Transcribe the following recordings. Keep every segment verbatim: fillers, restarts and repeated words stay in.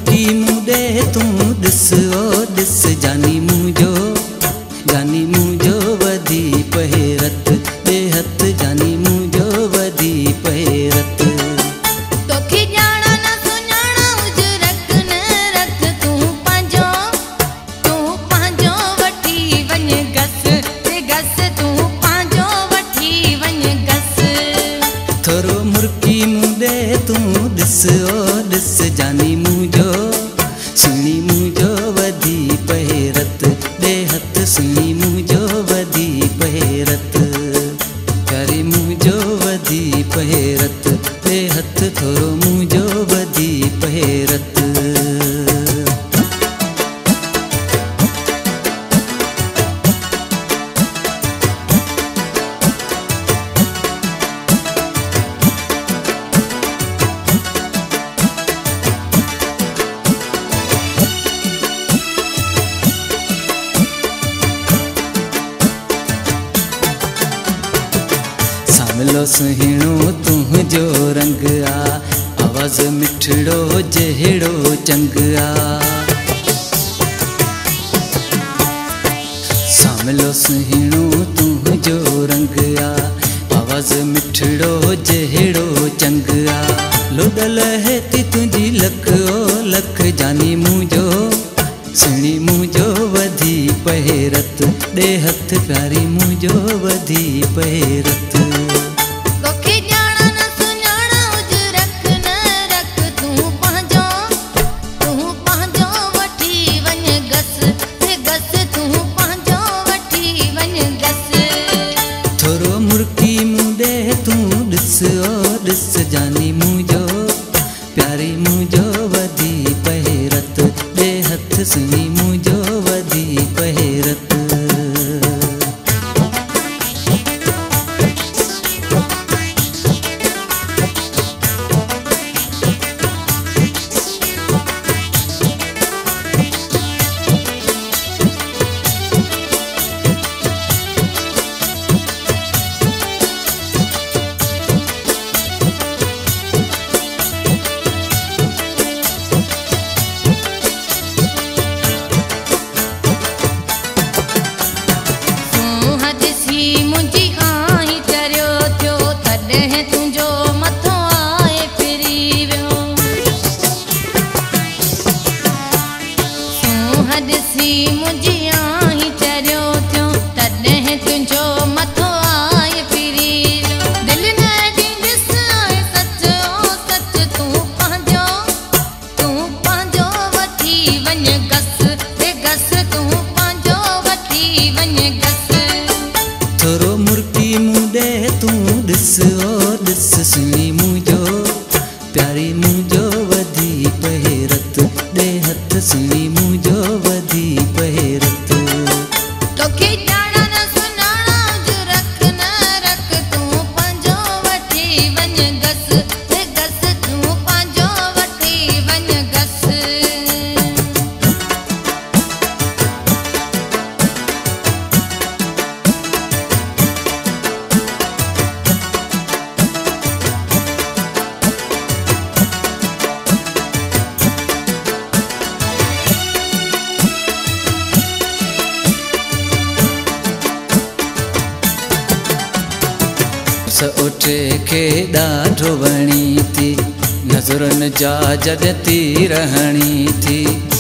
मुर्की मुदे तू this O this जानी मुझो जानी मुझो वधी पहिरत बेहत जानी मुझो वधी पहिरत तोखे ॼाणा न सुञाणा हुज रख न रख तू पंहिंजो तू पंहिंजो वठी वञ घस ते घस तू पंहिंजो वठी वञ घस थोरो मुर्की मुदे तू दिस ओ दिस जानी मुझो सुनी मुझो वधी पहिरत बेहत सुनी मुझो वधी पहिरत प्यारी मुझो वधी पहिरत बेहत थोरो मुझो वधी पहिरत सामलो सुहिणो तुंहिंजो रंग आ आवाज़ मिठड़ो जहिड़ो चंग आ सामलो सुहिणो तुंहिंजो रंग आ आवाज़ मिठड़ो जहिड़ो चंग आ लोडल है ती तुंहिंजी लख ओ लख जानी मुझो सुणी मुझो वधी पहिरत ॾे हथ प्यारी मुझो वधी पहिरत तोखे ॼाणा न सुञाणा हुज रख न रख तू पंहिंजो तू पंहिंजो वठी वञ घस ते घस तू पंहिंजो वठी वञ घस थोरो मुर्की मुदे तू ॾिस ओ ॾिस जानी मुझो प्यारी मुझो वधी पहिरत ॾे हथ सुनी मुझो वधी पहिरत मुंहिंजी आई चरियो थियो तॾहिं तुंहिंजो मथो आए फिरी वियो सूंह ॾिसी मुंहिंजी आई चरियो थियो तॾहिं तुंहिंजो मथो आए फिरी वियो दिलि न ॾींदस आए सच ओ सच तू पंहिंजो तू पंहिंजो वठी वञ घस ते घस तू पंहिंजो वठी वञ घस थोरो मुर्की मुदे तू ॾिस ओ ॾिस सुनी मुझो प्यारी मुझो वधी पहिरत ॾे हथ सुनी मुझो वधी पहिरत तोखे ॼाणा न सुञाणा हुज रख न रख तू पंहिंजो वठी वञ घस ते घस तू पंहिंजो वठी वञ घस उठे के ॾाढो वणी थी नज़रनि जा जॾती रहणी थी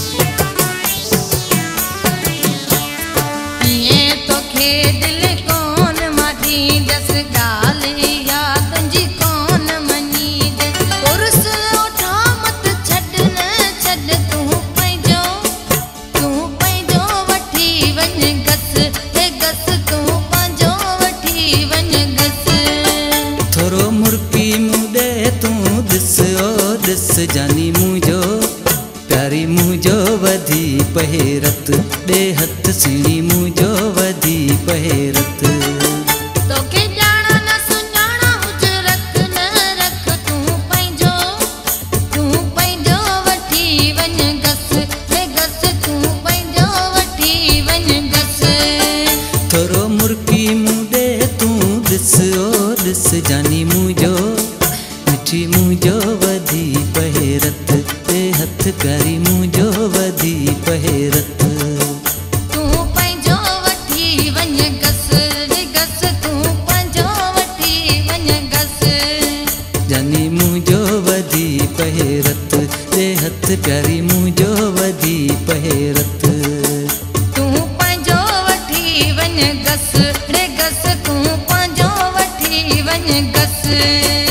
ईअं तोखे दिलि कोन मां ॾींदसि ॻाल्हि या तुंहिंजी कोन मञीदसि पुरुष ओठा मत छॾ न छॾ तूं पंहिंजो तूं पंहिंजो वठी वञ घस ते घस तूं पंहिंजो वठी वञ घस थोरो मुर्की मुदे तू ॾिस ओ ॾिस जानी मुझो प्यारी मुझो वधी पहिरत ॾे हथ सुणी मुझो वधी पहिरत तोखे ॼाणा न सुञाणा हुज रख न रख तू पंहिंजो तू पंहिंजो वठी वञ घस ते घस तू पंहिंजो वठी वञ घस थोरो मुर्की मुदे तू ॾिस ओ ॾिस जानी मुझो मिठी मुझो वधी पहिरत ॾे हथ प्यारी मुंहिंजो वधी पहे रत। तूं पंहिंजो वठी वञ गस रे गस, तूं पंहिंजो वठी वञ गस। जानी मुंहिंजो वधी पहे रत, रे हथ प्यारी मुंहिंजो वधी पहे रत। तूं पंहिंजो वठी वञ गस रे गस, तूं पंहिंजो वठी वञ गस।